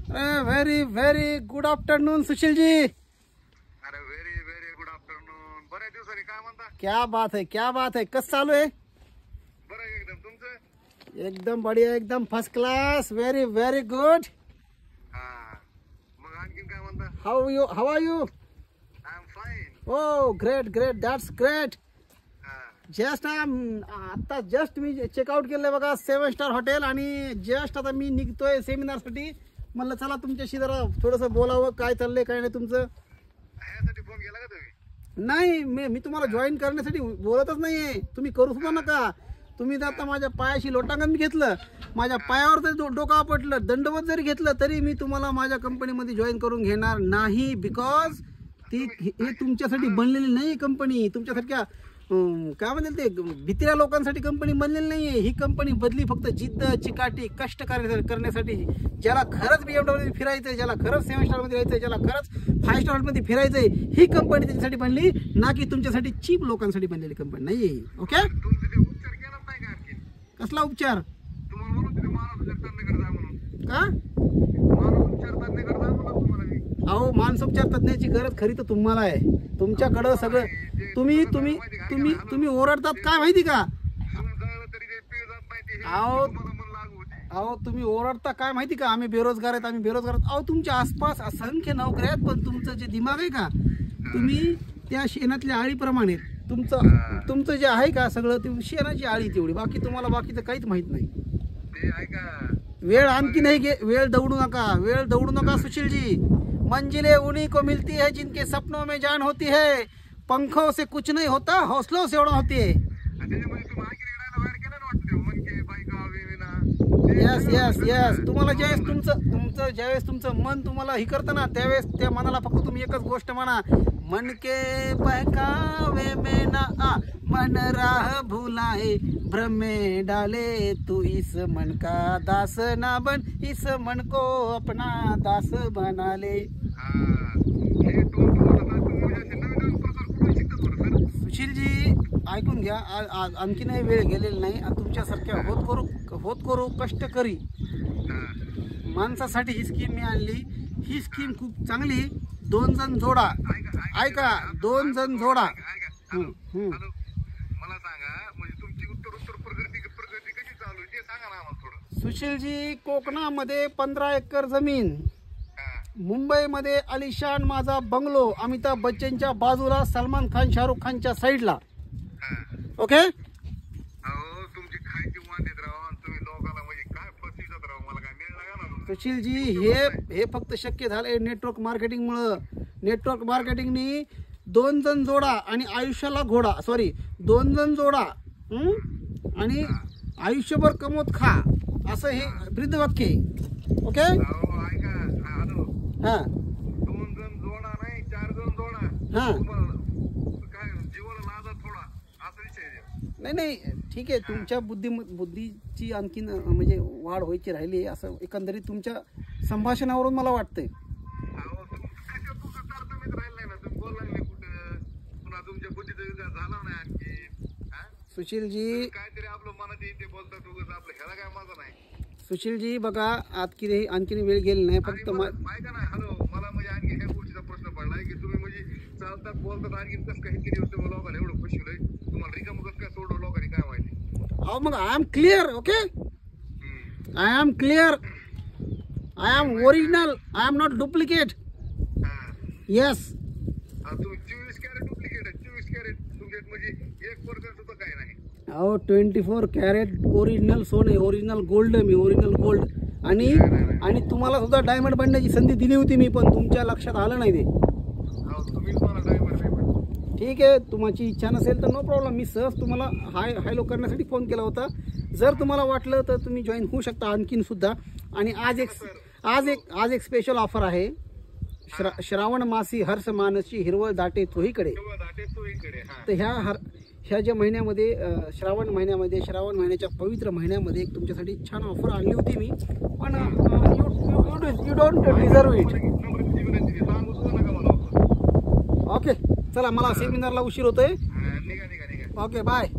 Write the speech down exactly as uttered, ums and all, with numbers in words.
Very very good afternoon Sushil ji. अरे very very good afternoon. बऱ्याच दिवसांनी काय म्हणता? क्या बात है, क्या बात है. कसं चालू आहे? बरं आहे एकदम. तुमचं? एकदम बढिया, एकदम first class. Very very good. हा, मग आणखीन काय म्हणता? How you how are you? I am fine. Oh great great, that's great. हा, जस्ट आता जस्ट मी चेकआउट केलंय बघा सेवन स्टार हॉटेल, आणि जस्ट आता मी निघतोय सेमिनारसाठी. म्हणलं चला तुमच्याशी जरा थोडंसं बोलावं, काय चाललंय काय नाही तुमचं. ह्यासाठी फोन केला का तुम्ही? नाही, मी मी तुम्हाला जॉईन करण्यासाठी बोलतच नाहीये. तुम्ही करू सुद्धा नका. तुम्ही जर आता माझ्या पायाशी लोटांगण घेतलं, माझ्या पायावर जरी डोकं आपटलं, दंडवत जरी घेतलं, तरी मी तुम्हाला माझ्या कंपनीमध्ये जॉईन करून घेणार नाही. बिकॉज ती हे तुमच्यासाठी बनलेली नाही कंपनी. तुमच्यासारख्या काय म्हणतील ते भित्र्या लोकांसाठी कंपनी बनलेली नाहीये. ही कंपनी बदली फक्त जिद्द, चिकाटी, कष्ट करण्यासाठी. ज्याला खरंच बीएमडब्ल्यू फिरायचंय, ज्याला खरंच सेव्हन स्टार मध्ये राहायचंय, ज्याला खरंच फाईव्ह स्टार मध्ये फिरायचंय, ही कंपनी त्याच्यासाठी बनली, ना की तुमच्यासाठी चीप लोकांसाठी बनलेली कंपनी नाहीये. ओके. कसला उपचार? का? अहो, मानसोपचार तज्ञाची गरज खरी तर तुम्हाला आहे. तुमच्याकडं सगळं तुम्ही तुम्ही तुम्ही तुम्ही ओरडतात काय माहिती का? अहो अहो तुम्ही ओरडता काय माहिती का? आम्ही बेरोजगार आहेत, आम्ही बेरोजगार आहेत. अहो, तुमच्या आसपास असंख्य नोकऱ्या आहेत, पण तुमचं जे दिमाग आहे का, तुम्ही त्या शेणातल्या आळीप्रमाणे तुमचं तुमचं जे आहे का सगळं ते शेणाची आळी तेवढी. बाकी तुम्हाला बाकीचं काहीच माहित नाही. वेळ आणखी नाही गे, वेळ दौडू नका, वेळ दौडू नका सुशीलजी. मंजिलें उन्हीं को मिलती है जिनके सपनों में जान होती है. पंखों से कुछ नहीं होता, हौसलों से उड़ान होती है. Yes yes yes. तुम्हाला ज्यावेळेस तुमचं तुमचं ज्यावेळेस तुमचं मन तुम्हाला हे करतं ना, त्यावेळेस त्या मनाला फक्त तुम्ही एकच गोष्ट म्हणा, मन के बहकावे में ना आ, मन राह भुलाए, भ्रम में डाले तू, इस मन का दास ना बन, इस मन को अपना दास बना ले. सुशीलजी ऐकून घ्या, आणखीनही वेळ गेलेला नाही. तुमच्यासारख्या होत करू होत करू कष्ट करी माणसासाठी ही स्कीम मी आणली. ही स्कीम खूप चांगली. दोन जण जोडा. ऐका, दोन जण जोडा. मला सांगा, म्हणजे तुमची उत्तर उत्तर प्रगती प्रगती कशी चालू आहे ते सांगा ना आम्हाला थोडं. सुशीलजी, कोकणामध्ये पंधरा एकर जमीन, मुंबईमध्ये आलिशान माझा बंगलो, अमिताभ बच्चनच्या बाजूला, सलमान खान शाहरुख खानच्या साईडला. ओके. सुशीलजी, हे हे फक्त शक्य झालंय नेटवर्क मार्केटिंग मुळे. नेटवर्क मार्केटिंगनी दोन जण जोडा आणि आयुष्याला घोडा, सॉरी दोन जण जोडा आणि आयुष्यभर कमवत खा, असं हे वृद्ध वाक्य आहे. ओके. हा, दोन जण जोडा नाही, चार जण जोडा. हा, काय जीवाला लाजा थोडा, असा विषय. नाही नाही, ठीक आहे. तुमच्या बुद्धी बुद्धीची आणखीन म्हणजे वाढ व्हायची राहिली, असं एकंदरीत तुमच्या संभाषणावरून मला वाटतंय. सुशीलजी, काहीतरी आपलं मनात येते बोलतात उगाच, आपलं ह्याला काय माझा नाही. सुशीलजी बघा, आणखी आणखीन वेळ गेली नाही. फक्त ऐका ना, हॅलो, मला म्हणजे आणखी ह्या गोष्टीचा प्रश्न पडलाय की तुम्ही म्हणजे चालतात बोलतात आणखी कसं काही किती होतं लोकांना एवढं खुशी होईल, तुम्हाला रिकाम कसं काय सोडलं लोकांनी काय माहिती. अहो मग I am clear. Okay, I am clear. I am original. I am not duplicate. Yes. तुम्ही चोवीस कॅरेट डुप्लिकेट आहे. चोवीस कॅरेट तुमच्यात म्हणजे एक पर्सेंट सुद्धा काही नाही. अहो, ट्वेंटी फोर कॅरेट ओरिजिनल सोने, ओरिजिनल गोल्ड. मी ओरिजिनल गोल्ड. आणि आणि तुम्हाला सुद्धा डायमंड बनण्याची संधी दिली होती मी, पण तुमच्या लक्षात आलं नाही ते. ठीक आहे, तुमची इच्छा नसेल तर नो प्रॉब्लेम. मी सहज तुम्हाला हाय हॅलो करण्यासाठी फोन केला होता. जर तुम्हाला वाटलं तर तुम्ही जॉईन होऊ शकता आणखीन सुद्धा. आणि आज एक आज एक आज एक स्पेशल ऑफर आहे. श्रा श्रावण मासी हर्ष मानसी हिरवळ दाटे चोहीकडे. तर ह्या हर ह्या ज्या महिन्यामध्ये श्रावण महिन्यामध्ये श्रावण महिन्याच्या पवित्र महिन्यामध्ये एक तुमच्यासाठी छान ऑफर आणली होती मी, पण you you don't deserve it. Okay, चला, मला सेमिनारला उशीर होतोय. Okay, bye.